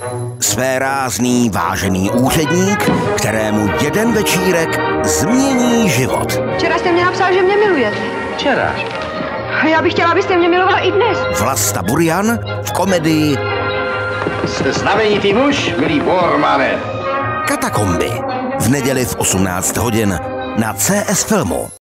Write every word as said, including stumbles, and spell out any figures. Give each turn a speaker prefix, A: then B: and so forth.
A: Svérázný, vážený úředník, kterému jeden večírek změní život.
B: Včera jste mě napsal, že mě milujete.
C: Včera.
B: Já bych chtěla, abyste mě miloval i dnes.
A: Vlasta Burian v komedii
C: Jste znamenitý muž, milý Bormane.
A: Katakomby v neděli v osmnáct hodin na C S Filmu.